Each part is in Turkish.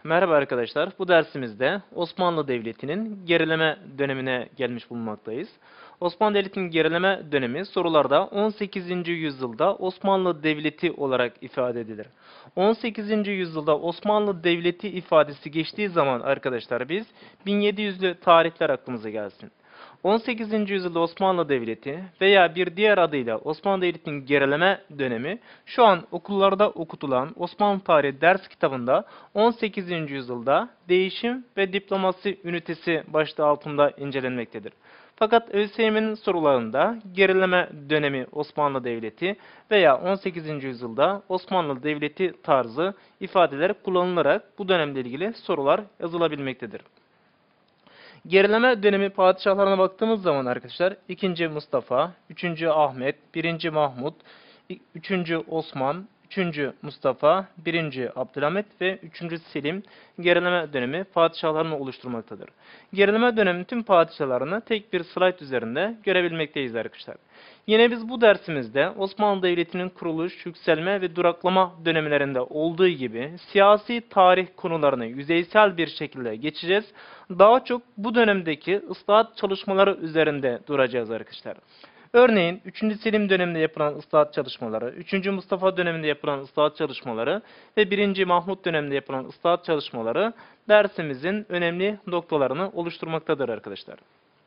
Merhaba arkadaşlar. Bu dersimizde Osmanlı Devleti'nin gerileme dönemine gelmiş bulunmaktayız. Osmanlı Devleti'nin gerileme dönemi sorularda 18. yüzyılda Osmanlı Devleti olarak ifade edilir. 18. yüzyılda Osmanlı Devleti ifadesi geçtiği zaman arkadaşlar biz 1700'lü tarihler aklımıza gelsin. 18. yüzyılda Osmanlı Devleti veya bir diğer adıyla Osmanlı Devleti'nin gerileme dönemi şu an okullarda okutulan Osmanlı Tarihi ders kitabında 18. yüzyılda değişim ve diplomasi ünitesi başlığı altında incelenmektedir. Fakat ÖSYM'nin sorularında gerileme dönemi Osmanlı Devleti veya 18. yüzyılda Osmanlı Devleti tarzı ifadeler kullanılarak bu dönemle ilgili sorular yazılabilmektedir. Gerileme dönemi padişahlarına baktığımız zaman arkadaşlar 2. Mustafa, 3. Ahmet, 1. Mahmut, 3. Osman, 3. Mustafa, 1. Abdülhamit ve 3. Selim gerileme dönemi padişahlarını oluşturmaktadır. Gerileme dönemi tüm padişahlarını tek bir slayt üzerinde görebilmekteyiz arkadaşlar. Yine biz bu dersimizde Osmanlı Devleti'nin kuruluş, yükselme ve duraklama dönemlerinde olduğu gibi siyasi tarih konularını yüzeysel bir şekilde geçeceğiz. Daha çok bu dönemdeki ıslahat çalışmaları üzerinde duracağız arkadaşlar. Örneğin 3. Selim döneminde yapılan ıslahat çalışmaları, 3. Mustafa döneminde yapılan ıslahat çalışmaları ve 1. Mahmut döneminde yapılan ıslahat çalışmaları dersimizin önemli noktalarını oluşturmaktadır arkadaşlar.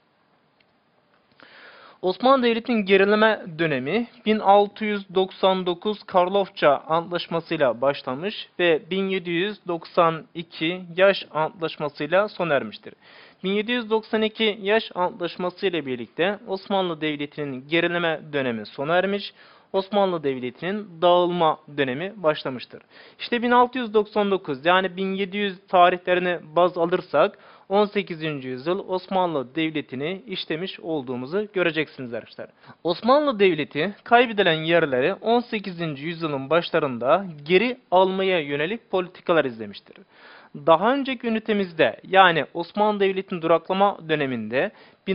Osmanlı Devleti'nin gerileme dönemi 1699 Karlofça Antlaşması'yla başlamış ve 1792 Yaş Antlaşması'yla sona ermiştir. 1792 Yaş Antlaşması ile birlikte Osmanlı Devleti'nin gerileme dönemi sona ermiş, Osmanlı Devleti'nin dağılma dönemi başlamıştır. İşte 1699 yani 1700 tarihlerini baz alırsak 18. yüzyıl Osmanlı Devleti'ni işlemiş olduğumuzu göreceksiniz arkadaşlar. Osmanlı Devleti kaybedilen yerleri 18. yüzyılın başlarında geri almaya yönelik politikalar izlemiştir. Daha önceki ünitemizde yani Osmanlı Devleti'nin duraklama döneminde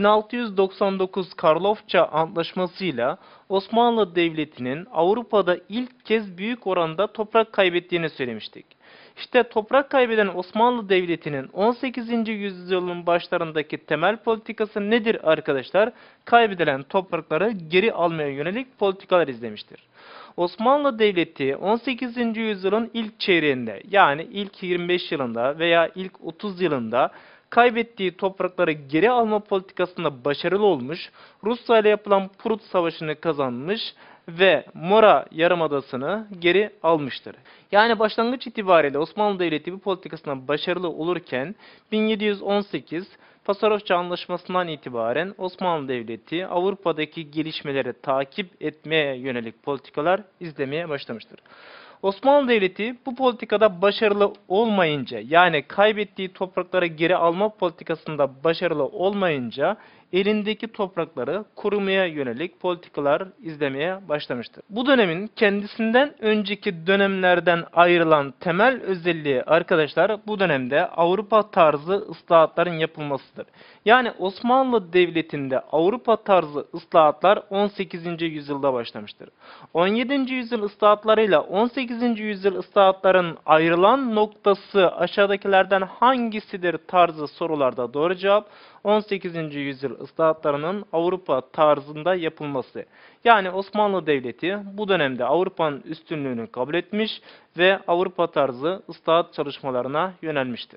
1699 Karlofça Antlaşması'yla Osmanlı Devleti'nin Avrupa'da ilk kez büyük oranda toprak kaybettiğini söylemiştik. İşte toprak kaybeden Osmanlı Devleti'nin 18. yüzyılın başlarındaki temel politikası nedir arkadaşlar? Kaybedilen toprakları geri almaya yönelik politikalar izlemiştir. Osmanlı Devleti 18. yüzyılın ilk çeyreğinde yani ilk 25 yılında veya ilk 30 yılında kaybettiği toprakları geri alma politikasında başarılı olmuş, Rusya ile yapılan Prut Savaşı'nı kazanmış ve Mora Yarımadası'nı geri almıştır. Yani başlangıç itibariyle Osmanlı Devleti bu politikasına başarılı olurken 1718 Pasarofça Anlaşması'ndan itibaren Osmanlı Devleti Avrupa'daki gelişmeleri takip etmeye yönelik politikalar izlemeye başlamıştır. Osmanlı Devleti bu politikada başarılı olmayınca yani kaybettiği toprakları geri alma politikasında başarılı olmayınca elindeki toprakları korumaya yönelik politikalar izlemeye başlamıştır. Bu dönemin kendisinden önceki dönemlerden ayrılan temel özelliği arkadaşlar bu dönemde Avrupa tarzı ıslahatların yapılmasıdır. Yani Osmanlı Devleti'nde Avrupa tarzı ıslahatlar 18. yüzyılda başlamıştır. 17. yüzyıl ıslahatlarıyla 18. yüzyıl ıslahatların ayrılan noktası aşağıdakilerden hangisidir tarzı sorularda doğru cevap 18. yüzyıl ıslahatlarının Avrupa tarzında yapılması. Yani Osmanlı Devleti bu dönemde Avrupa'nın üstünlüğünü kabul etmiş ve Avrupa tarzı ıslahat çalışmalarına yönelmiştir.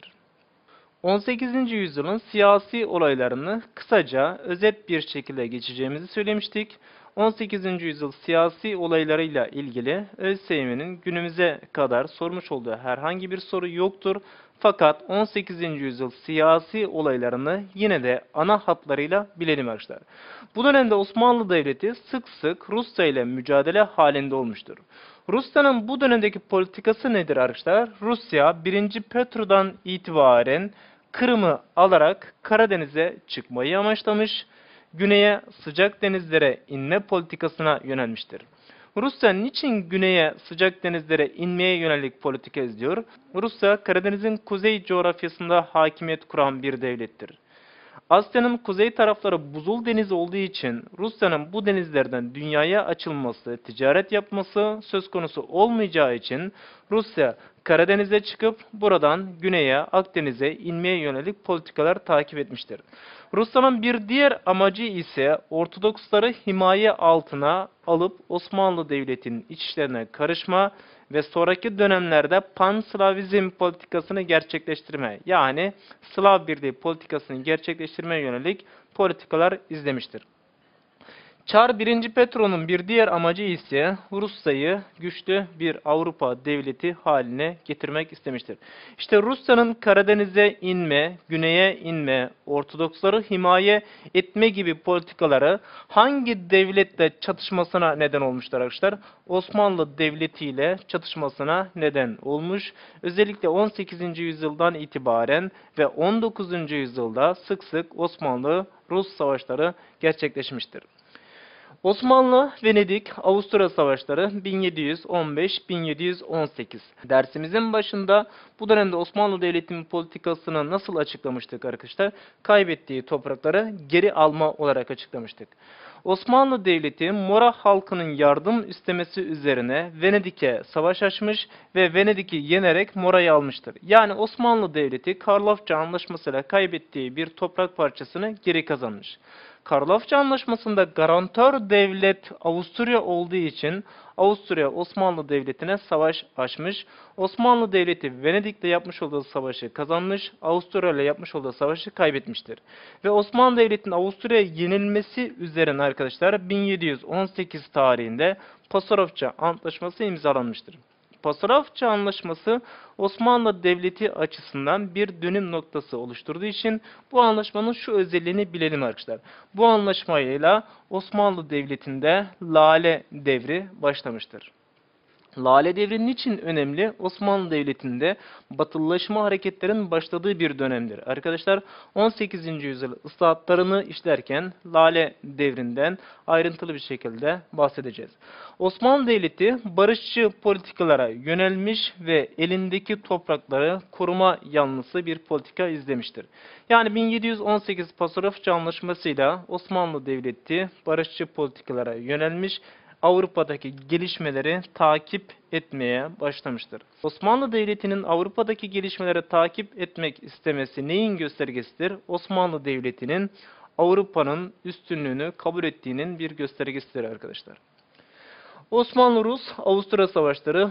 18. yüzyılın siyasi olaylarını kısaca özet bir şekilde geçeceğimizi söylemiştik. 18. yüzyıl siyasi olaylarıyla ilgili ÖSYM'nin günümüze kadar sormuş olduğu herhangi bir soru yoktur. Fakat 18. yüzyıl siyasi olaylarını yine de ana hatlarıyla bilelim arkadaşlar. Bu dönemde Osmanlı Devleti sık sık Rusya ile mücadele halinde olmuştur. Rusya'nın bu dönemdeki politikası nedir arkadaşlar? Rusya 1. Petro'dan itibaren Kırım'ı alarak Karadeniz'e çıkmayı amaçlamış, güneye sıcak denizlere inme politikasına yönelmiştir. Rusya niçin güneye sıcak denizlere inmeye yönelik politika izliyor? Rusya Karadeniz'in kuzey coğrafyasında hakimiyet kuran bir devlettir. Asya'nın kuzey tarafları buzul deniz olduğu için Rusya'nın bu denizlerden dünyaya açılması, ticaret yapması söz konusu olmayacağı için Rusya Karadeniz'e çıkıp buradan güneye, Akdeniz'e inmeye yönelik politikalar takip etmiştir. Rusya'nın bir diğer amacı ise Ortodoksları himaye altına alıp Osmanlı Devleti'nin iç işlerine karışma ve sonraki dönemlerde Panslavizm politikasını gerçekleştirme, yani Slav Birliği politikasını gerçekleştirmeye yönelik politikalar izlemiştir. Çar 1. Petro'nun bir diğer amacı ise Rusya'yı güçlü bir Avrupa devleti haline getirmek istemiştir. İşte Rusya'nın Karadeniz'e inme, güneye inme, Ortodoksları himaye etme gibi politikaları hangi devletle çatışmasına neden olmuştur arkadaşlar? Osmanlı Devleti ile çatışmasına neden olmuş. Özellikle 18. yüzyıldan itibaren ve 19. yüzyılda sık sık Osmanlı-Rus savaşları gerçekleşmiştir. Osmanlı-Venedik-Avusturya Savaşları 1715-1718. Dersimizin başında bu dönemde Osmanlı Devleti'nin politikasını nasıl açıklamıştık arkadaşlar? Kaybettiği toprakları geri alma olarak açıklamıştık. Osmanlı Devleti Mora halkının yardım istemesi üzerine Venedik'e savaş açmış ve Venedik'i yenerek Mora'yı almıştır. Yani Osmanlı Devleti Karlofça Anlaşması'yla kaybettiği bir toprak parçasını geri kazanmış. Karlofça Anlaşması'nda garantör devlet Avusturya olduğu için Avusturya Osmanlı Devleti'ne savaş açmış. Osmanlı Devleti Venedik'le yapmış olduğu savaşı kazanmış, Avusturya ile yapmış olduğu savaşı kaybetmiştir. Ve Osmanlı Devleti'nin Avusturya'ya yenilmesi üzerine arkadaşlar 1718 tarihinde Pasarofça Antlaşması imzalanmıştır. Pasarofça Anlaşması Osmanlı Devleti açısından bir dönüm noktası oluşturduğu için bu anlaşmanın şu özelliğini bilelim arkadaşlar. Bu anlaşmayla Osmanlı Devleti'nde Lale Devri başlamıştır. Lale Devri niçin önemli? Osmanlı Devleti'nde batılılaşma hareketlerinin başladığı bir dönemdir. Arkadaşlar 18. yüzyıl ıslahatlarını işlerken Lale Devri'nden ayrıntılı bir şekilde bahsedeceğiz. Osmanlı Devleti barışçı politikalara yönelmiş ve elindeki toprakları koruma yanlısı bir politika izlemiştir. Yani 1718 Pasarofça Anlaşması'yla Osmanlı Devleti barışçı politikalara yönelmiş, Avrupa'daki gelişmeleri takip etmeye başlamıştır. Osmanlı Devleti'nin Avrupa'daki gelişmeleri takip etmek istemesi neyin göstergesidir? Osmanlı Devleti'nin Avrupa'nın üstünlüğünü kabul ettiğinin bir göstergesidir arkadaşlar. Osmanlı-Rus-Avusturya Savaşları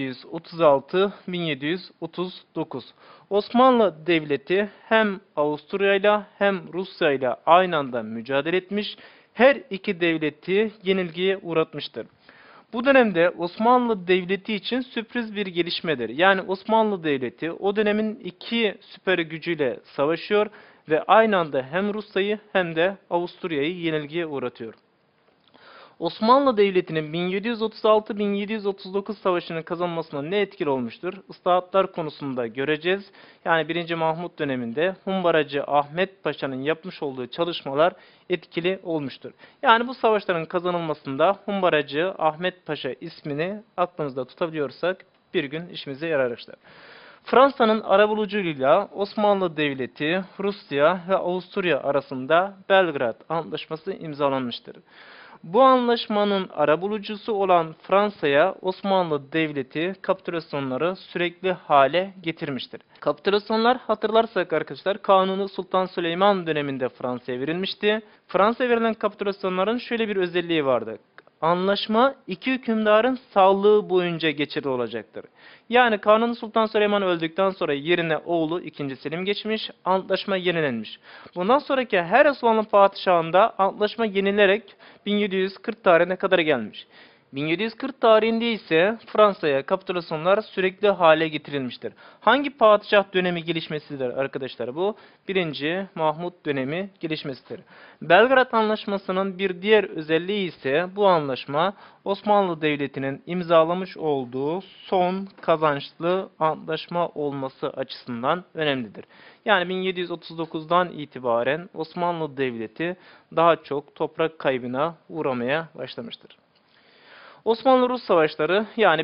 1736-1739. Osmanlı Devleti hem Avusturya ile hem Rusya ile aynı anda mücadele etmiş, her iki devleti yenilgiye uğratmıştır. Bu dönemde Osmanlı Devleti için sürpriz bir gelişmedir. Yani Osmanlı Devleti o dönemin iki süper gücüyle savaşıyor ve aynı anda hem Rusya'yı hem de Avusturya'yı yenilgiye uğratıyor. Osmanlı Devleti'nin 1736-1739 savaşını kazanmasına ne etkili olmuştur? Islahatlar konusunda göreceğiz. Yani 1. Mahmut döneminde Humbaracı Ahmet Paşa'nın yapmış olduğu çalışmalar etkili olmuştur. Yani bu savaşların kazanılmasında Humbaracı Ahmet Paşa ismini aklımızda tutabiliyorsak bir gün işimize yarar arkadaşlar. Fransa'nın arabuluculuğuyla Osmanlı Devleti, Rusya ve Avusturya arasında Belgrad Antlaşması imzalanmıştır. Bu anlaşmanın arabulucusu olan Fransa'ya Osmanlı Devleti kapitülasyonları sürekli hale getirmiştir. Kapitülasyonlar hatırlarsak arkadaşlar Kanuni Sultan Süleyman döneminde Fransa'ya verilmişti. Fransa'ya verilen kapitülasyonların şöyle bir özelliği vardı. Anlaşma iki hükümdarın sağlığı boyunca geçerli olacaktır. Yani Kanuni Sultan Süleyman öldükten sonra yerine oğlu 2. Selim geçmiş, antlaşma yenilenmiş. Bundan sonraki her Osmanlı padişahında antlaşma yenilerek 1740 tarihine kadar gelmiş. 1740 tarihinde ise Fransa'ya kapitülasyonlar sürekli hale getirilmiştir. Hangi padişah dönemi gelişmesidir arkadaşlar bu? 1. Mahmut dönemi gelişmesidir. Belgrad Anlaşması'nın bir diğer özelliği ise bu anlaşma Osmanlı Devleti'nin imzalamış olduğu son kazançlı antlaşma olması açısından önemlidir. Yani 1739'dan itibaren Osmanlı Devleti daha çok toprak kaybına uğramaya başlamıştır. Osmanlı-Rus savaşları yani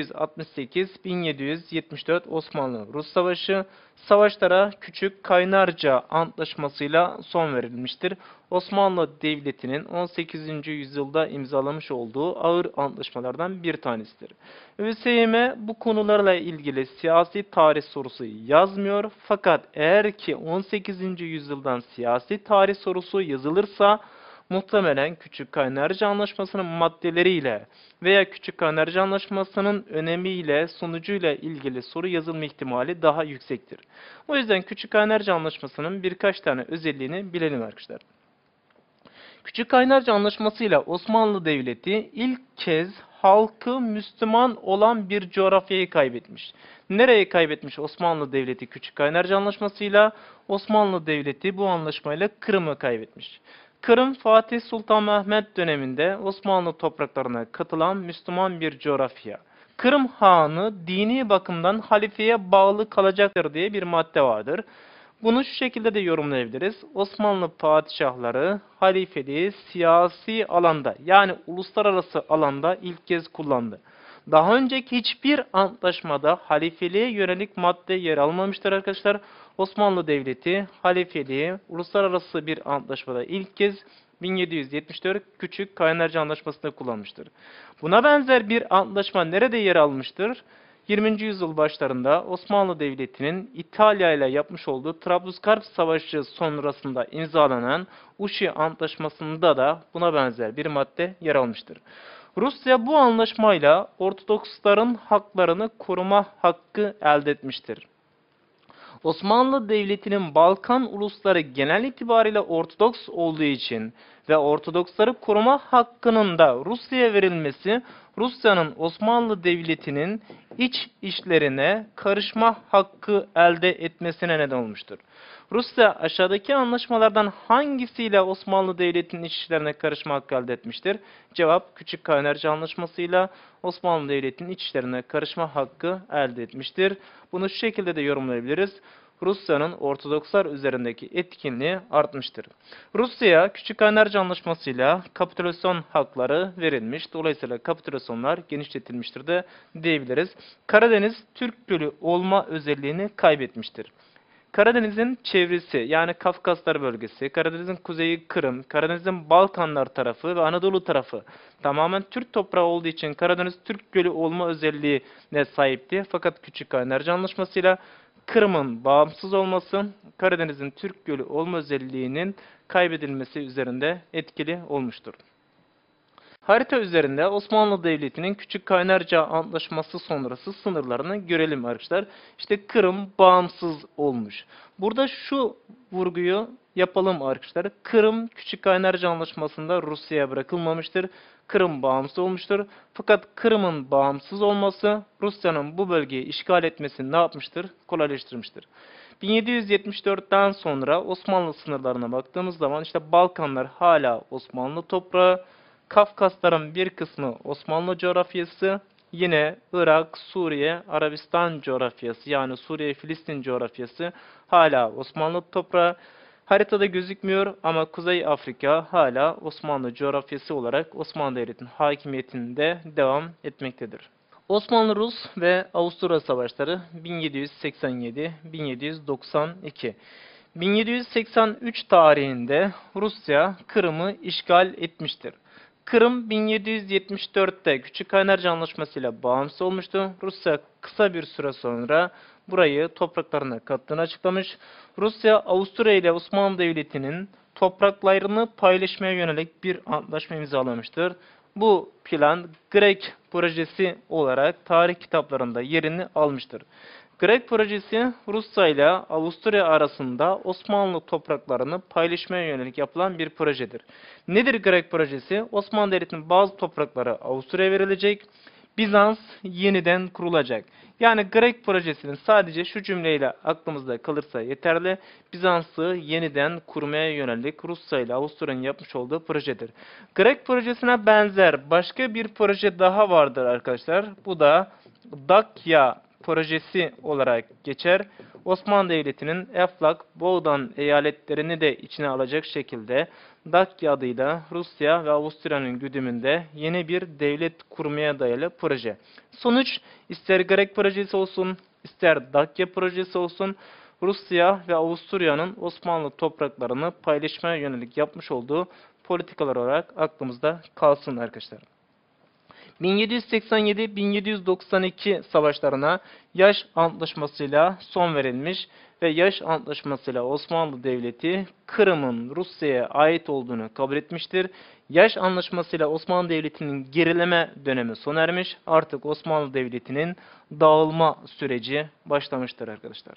1768-1774 Osmanlı-Rus savaşı, savaşlara Küçük Kaynarca Antlaşması'yla son verilmiştir. Osmanlı Devleti'nin 18. yüzyılda imzalamış olduğu ağır antlaşmalardan bir tanesidir. ÖSYM bu konularla ilgili siyasi tarih sorusu yazmıyor, fakat eğer ki 18. yüzyıldan siyasi tarih sorusu yazılırsa muhtemelen Küçük Kaynarca Anlaşması'nın maddeleriyle veya Küçük Kaynarca Anlaşması'nın önemiyle, sonucuyla ilgili soru yazılma ihtimali daha yüksektir. O yüzden Küçük Kaynarca Anlaşması'nın birkaç tane özelliğini bilelim arkadaşlar. Küçük Kaynarca Anlaşması ile Osmanlı Devleti ilk kez halkı Müslüman olan bir coğrafyayı kaybetmiş. Nereye kaybetmiş Osmanlı Devleti Küçük Kaynarca Anlaşması ile? Osmanlı Devleti bu anlaşmayla Kırım'ı kaybetmiş. Kırım, Fatih Sultan Mehmet döneminde Osmanlı topraklarına katılan Müslüman bir coğrafya. Kırım Hanı dini bakımdan halifeye bağlı kalacaktır diye bir madde vardır. Bunu şu şekilde de yorumlayabiliriz. Osmanlı padişahları halifeliği siyasi alanda yani uluslararası alanda ilk kez kullandı. Daha önceki hiçbir antlaşmada halifeliğe yönelik madde yer almamıştır arkadaşlar. Osmanlı Devleti halifeliği uluslararası bir antlaşmada ilk kez 1774 Küçük Kaynarca Anlaşması'nda kullanmıştır. Buna benzer bir antlaşma nerede yer almıştır? 20. yüzyıl başlarında Osmanlı Devleti'nin İtalya ile yapmış olduğu Trablusgarp Savaşı sonrasında imzalanan Uşi Antlaşması'nda da buna benzer bir madde yer almıştır. Rusya bu anlaşmayla Ortodoksların haklarını koruma hakkı elde etmiştir. Osmanlı Devleti'nin Balkan ulusları genel itibariyle Ortodoks olduğu için ve Ortodoksları koruma hakkının da Rusya'ya verilmesi, Rusya'nın Osmanlı Devleti'nin iç işlerine karışma hakkı elde etmesine neden olmuştur. Rusya aşağıdaki anlaşmalardan hangisiyle Osmanlı Devleti'nin iç işlerine karışma hakkı elde etmiştir? Cevap Küçük Kaynarca Anlaşması'yla Osmanlı Devleti'nin iç işlerine karışma hakkı elde etmiştir. Bunu şu şekilde de yorumlayabiliriz. Rusya'nın Ortodokslar üzerindeki etkinliği artmıştır. Rusya'ya Küçük Kaynarca Anlaşması'yla kapitülasyon hakları verilmiş. Dolayısıyla kapitülasyonlar genişletilmiştir de diyebiliriz. Karadeniz Türk Gölü olma özelliğini kaybetmiştir. Karadeniz'in çevresi yani Kafkaslar bölgesi, Karadeniz'in kuzeyi Kırım, Karadeniz'in Balkanlar tarafı ve Anadolu tarafı tamamen Türk toprağı olduğu için Karadeniz Türk Gölü olma özelliğine sahipti. Fakat Küçük Kaynarca Anlaşması'yla Kırım'ın bağımsız olması, Karadeniz'in Türk Gölü olma özelliğinin kaybedilmesi üzerinde etkili olmuştur. Harita üzerinde Osmanlı Devleti'nin Küçük Kaynarca Antlaşması sonrası sınırlarını görelim arkadaşlar. İşte Kırım bağımsız olmuş. Burada şu vurguyu yapalım arkadaşlar. Kırım Küçük Kaynarca Antlaşması'nda Rusya'ya bırakılmamıştır. Kırım bağımsız olmuştur. Fakat Kırım'ın bağımsız olması Rusya'nın bu bölgeyi işgal etmesini ne yapmıştır? Kolaylaştırmıştır. 1774'ten sonra Osmanlı sınırlarına baktığımız zaman işte Balkanlar hala Osmanlı toprağı, Kafkasların bir kısmı Osmanlı coğrafyası, yine Irak, Suriye, Arabistan coğrafyası yani Suriye-Filistin coğrafyası hala Osmanlı toprağı. Haritada gözükmüyor ama Kuzey Afrika hala Osmanlı coğrafyası olarak Osmanlı Devleti'nin hakimiyetinde devam etmektedir. Osmanlı-Rus ve Avusturya Savaşları 1787-1792. 1783 tarihinde Rusya Kırım'ı işgal etmiştir. Kırım 1774'te Küçük Kaynarca Anlaşması ile bağımsız olmuştu. Rusya kısa bir süre sonra burayı topraklarına kattığını açıklamış. Rusya, Avusturya ile Osmanlı Devleti'nin topraklarını paylaşmaya yönelik bir antlaşma imzalamıştır. Bu plan Grek projesi olarak tarih kitaplarında yerini almıştır. Grek projesi Rusya ile Avusturya arasında Osmanlı topraklarını paylaşmaya yönelik yapılan bir projedir. Nedir Grek projesi? Osmanlı Devleti'nin bazı toprakları Avusturya'ya verilecek, Bizans yeniden kurulacak. Yani Grek projesinin sadece şu cümleyle aklımızda kalırsa yeterli. Bizans'ı yeniden kurmaya yönelik Rusya ile Avusturya'nın yapmış olduğu projedir. Grek projesine benzer başka bir proje daha vardır arkadaşlar. Bu da Dakya projesi olarak geçer. Osmanlı Devleti'nin Eflak, Boğdan eyaletlerini de içine alacak şekilde Dakya adıyla Rusya ve Avusturya'nın güdümünde yeni bir devlet kurmaya dayalı proje. Sonuç ister Grek projesi olsun, ister Dakya projesi olsun, Rusya ve Avusturya'nın Osmanlı topraklarını paylaşmaya yönelik yapmış olduğu politikalar olarak aklımızda kalsın arkadaşlar. 1787-1792 savaşlarına Yaş Antlaşması'yla son verilmiş ve Yaş Antlaşması'yla Osmanlı Devleti Kırım'ın Rusya'ya ait olduğunu kabul etmiştir. Yaş Antlaşması'yla Osmanlı Devleti'nin gerileme dönemi sona ermiş. Artık Osmanlı Devleti'nin dağılma süreci başlamıştır arkadaşlar.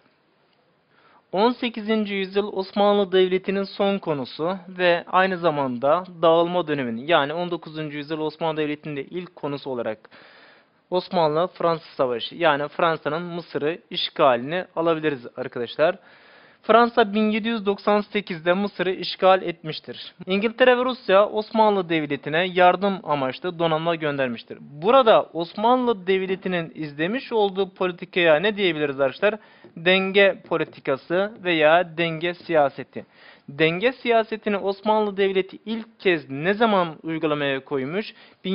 18. yüzyıl Osmanlı Devleti'nin son konusu ve aynı zamanda dağılma döneminin, yani 19. yüzyıl Osmanlı Devleti'nin de ilk konusu olarak Osmanlı-Fransız Savaşı, yani Fransa'nın Mısır'ı işgalini alabiliriz arkadaşlar. Fransa 1798'de Mısır'ı işgal etmiştir. İngiltere ve Rusya Osmanlı Devleti'ne yardım amaçlı donanma göndermiştir. Burada Osmanlı Devleti'nin izlemiş olduğu politikaya ne diyebiliriz arkadaşlar? Denge politikası veya denge siyaseti. Denge siyasetini Osmanlı Devleti ilk kez ne zaman uygulamaya koymuş?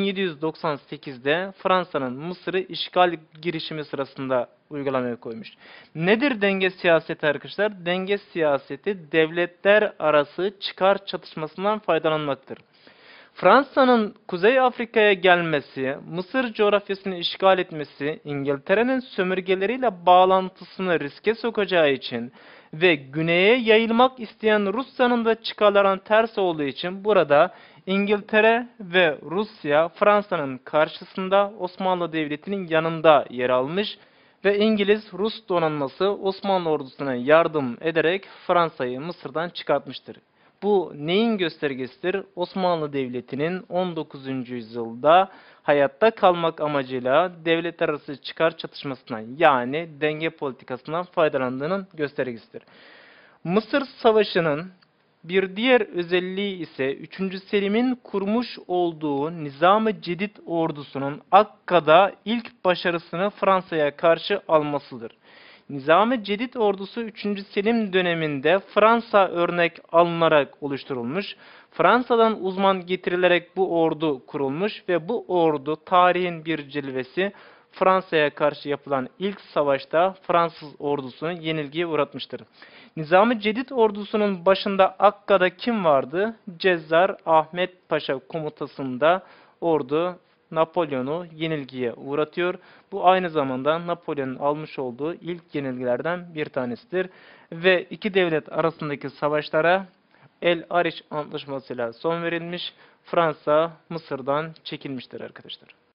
1798'de Fransa'nın Mısır'ı işgal girişimi sırasında uygulamaya koymuş. Nedir denge siyaseti arkadaşlar? Denge siyaseti devletler arası çıkar çatışmasından faydalanmaktır. Fransa'nın Kuzey Afrika'ya gelmesi, Mısır coğrafyasını işgal etmesi, İngiltere'nin sömürgeleriyle bağlantısını riske sokacağı için ve güneye yayılmak isteyen Rusya'nın da çıkarlarına ters olduğu için burada İngiltere ve Rusya Fransa'nın karşısında Osmanlı Devleti'nin yanında yer almış ve İngiliz-Rus donanması Osmanlı ordusuna yardım ederek Fransa'yı Mısır'dan çıkartmıştır. Bu neyin göstergesidir? Osmanlı Devleti'nin 19. yüzyılda hayatta kalmak amacıyla devletler arası çıkar çatışmasından, yani denge politikasından faydalandığının göstergesidir. Mısır Savaşı'nın bir diğer özelliği ise 3. Selim'in kurmuş olduğu Nizam-ı Cedid ordusunun Akka'da ilk başarısını Fransa'ya karşı almasıdır. Nizam-ı Cedid ordusu 3. Selim döneminde Fransa örnek alınarak oluşturulmuş. Fransa'dan uzman getirilerek bu ordu kurulmuş ve bu ordu tarihin bir cilvesi, Fransa'ya karşı yapılan ilk savaşta Fransız ordusunu yenilgiye uğratmıştır. Nizam-ı Cedid ordusunun başında Akka'da kim vardı? Cezzar Ahmet Paşa komutasında ordu Napolyon'u yenilgiye uğratıyor. Bu aynı zamanda Napolyon'un almış olduğu ilk yenilgilerden bir tanesidir. Ve iki devlet arasındaki savaşlara El Ariş Antlaşması'yla son verilmiş. Fransa Mısır'dan çekilmiştir arkadaşlar.